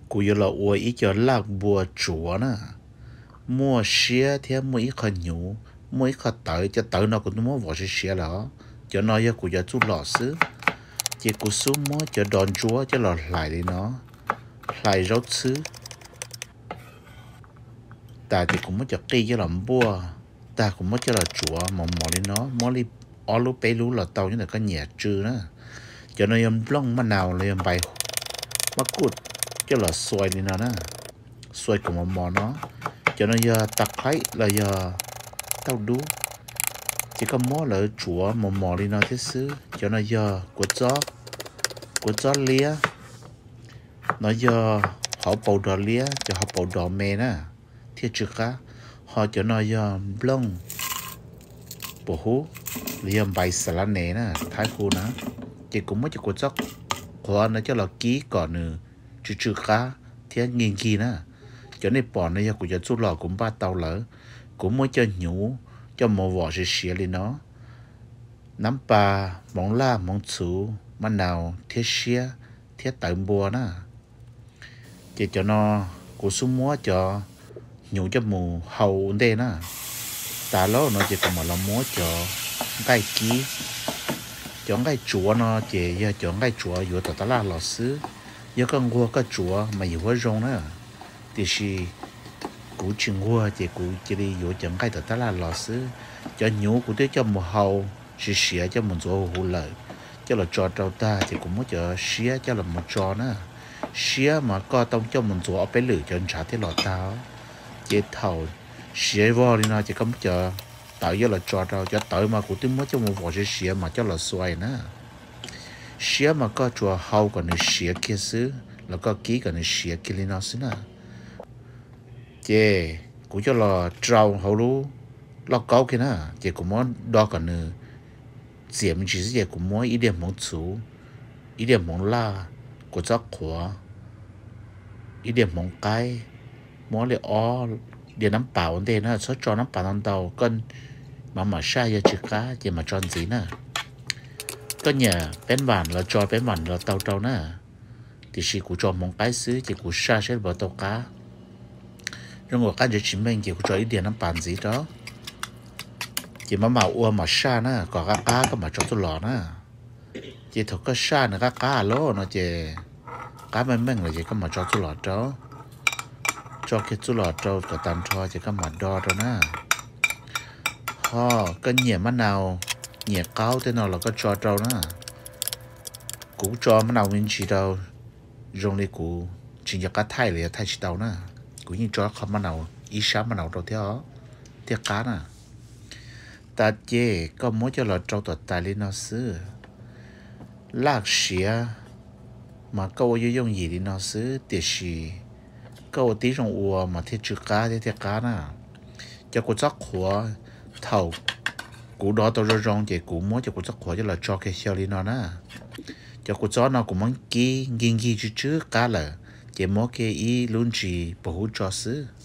cú giờ là ủa ý cho lạc bùa chúa nè mua xía thì mua ít khăn nhũ mua ít khăn tới cho tới nó cũng mua vỏ xía đó cho nó giờ cú giờ chút lọ xứ chỉ cú xuống mua cho đòn chúa cho lọ lại đi nó lại rốt xứ ta thì cũng muốn cho cây cho làm bùa ta cũng muốn cho là chúa mà mò đi nó mò đi ở lúc bé lúc là tàu như là cái nhà trừ đó cho nó yếm lông mà nào là yếm bay mà cút cho là xoay đi nó nè xoay cùng một mò nó cho nó giờ tắc thấy là giờ tao đú chỉ có mò là chúa mà mò đi nó thế xứ cho nó giờ của chó lia nó giờ họ bầu đỏ lia cho họ bầu đỏ mè nè thiết trực cá họ cho nó giờ lông bổ hú liam bay xà lan nè nè thái khu nó chỉ cũng mới cho cô chóc họ nó cho là ký còn nữa chứ chưa cá thế nghiên kỳ nè cho nên bỏ nó giờ cũng cho chút lò cũng ba tàu lỡ cũng mới cho nhũ cho một vỏ xì lên nó nắm bà móng la móng chú mà nào thiết xía thiết tận bùa nè chỉ cho nó cũng xuống múa cho nhũ cho mù hầu đây nè ta lỡ nó chỉ còn mà làm múa cho gai ký chọn gai chúa nó chỉ giờ chọn gai chúa vừa tao ta là lò xứ giờ con ngua cái chúa mà vừa rong nữa thì是cú chừng ngua chỉ cú chỉ đi vừa chọn gai tao ta là lò xứ cho nhũ cú tới cho một hầu是xía cho một chỗ hù lợi cho là trò trâu ta thì cũng muốn cho xía cho là một trò nữa xía mà có tông cho một chỗ ở bên lửa cho trả thế lò tao chế thầu xía vô đi nó chỉ có chờ tạo cho là trò trâu cho tới mà cũng tính mới cho một vỏ xía mà cho là xoay nữa xía mà có chùa hậu còn là xía kia xứ là có ký còn là xía kia lên nó xứ nè chế cũng cho là trâu hậu lú lo câu kia nè chế cũng muốn đo còn nữa diệm chỉ là cũng muốn ý điểm mong chú ý điểm mong la của giấc khóa ý điểm mong cái muốn để ó để nắm bảo đây nó số cho nắm bảo nắm đầu cân mà sai giờ chữ cá chỉ mà tròn gì nè có nhà bên bản là cho bên bản là tàu tàu nè thì chỉ của cho mong cái xứ chỉ của sai sẽ vào tàu cá rồi ngồi cái chỉ mình chỉ của cho ý điểm nắm bản gì đó chỉ mà màu ua mà sa nè có cá có mà cho tôi lò nè chỉ thuộc cái sa nè cá lố nó chỉ cá mình là chỉ có mà cho tôi lò đó cho cái tôi lò trâu có tàn cho chỉ có mà đo đó nè ho cái nhẹ mà nào nhẹ cao thế nào là có cho trâu nè cũng cho mà nào mình chỉ đâu dùng đi cũng chỉ cho cá thay là thay chỉ đâu nè cũng như cho không mà nào ý sáng mà nào đâu thế cá nè ta chế có muốn cho lọ trâu tuột tài lên nó xứ lạc xía mà câu yêu dùng gì đi nó xứ thì xì câu tí trong ua mà thiết chữ cá thì thiết cá nè cho cô chắc khóa thầu cú đó tôi rồi rong thì cú muốn cho cô chắc khóa cho là cho cái xeo lên nó nè cho cô chó nó cũng muốn kí nghiêng ghi chữ cá là chỉ muốn cái ý luôn chỉ bảo hộ cho xứ